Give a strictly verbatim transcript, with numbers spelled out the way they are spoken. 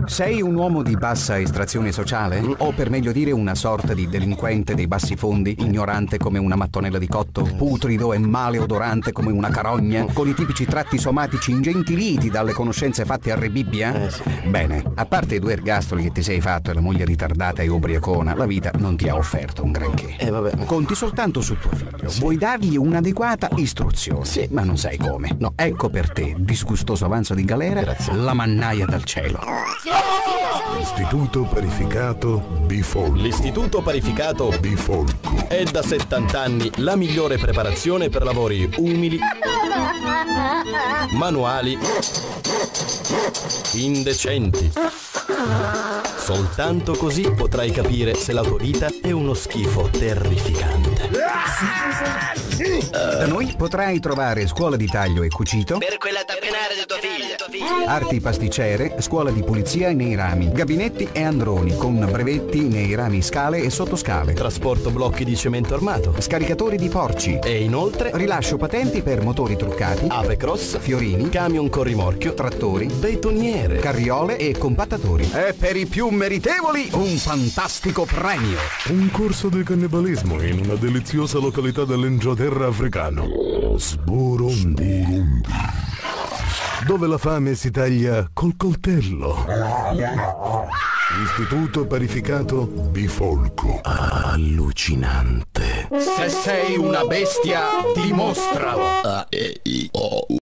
Sei un uomo di bassa estrazione sociale? O per meglio dire una sorta di delinquente dei bassi fondi, ignorante come una mattonella di cotto, putrido e maleodorante come una carogna, con i tipici tratti somatici ingentiliti dalle conoscenze fatte a rebibbia? Eh, sì. Bene, a parte i due ergastoli che ti sei fatto e la moglie ritardata e ubriacona, la vita non ti ha offerto un granché. Eh, vabbè. Conti soltanto su tuo figlio. Vuoi dargli un'adeguata istruzione, Sì. ma non sai come. No, ecco per te, disgustoso avanzo di galera, Grazie. la mannaia dal cielo. Istituto Parificato Bifolco. L'Istituto Parificato Bifolco. è da settanta anni la migliore preparazione per lavori umili, manuali, indecenti. Soltanto così potrai capire se la tua vita è uno schifo terrificante. Da noi potrai trovare scuola di taglio e cucito, Per quella tappenare di tua figlia. arti pasticcere, scuola di pulizia nei rami, gabinetti e androni con brevetti nei rami scale e sottoscale, Trasporto blocchi di cemento armato. scaricatori di porci, E inoltre rilascio patenti per motori truccati, Ave Cross, fiorini, camion con rimorchio, trattori, betoniere. carriole e compattatori. E per i più meritevoli un fantastico premio. Un corso di cannibalismo in una deliziosa località dell'entroterra africano. Sburundi. Dove la fame si taglia col coltello. Istituto Parificato Bifolco. Allucinante. Se sei una bestia, dimostralo.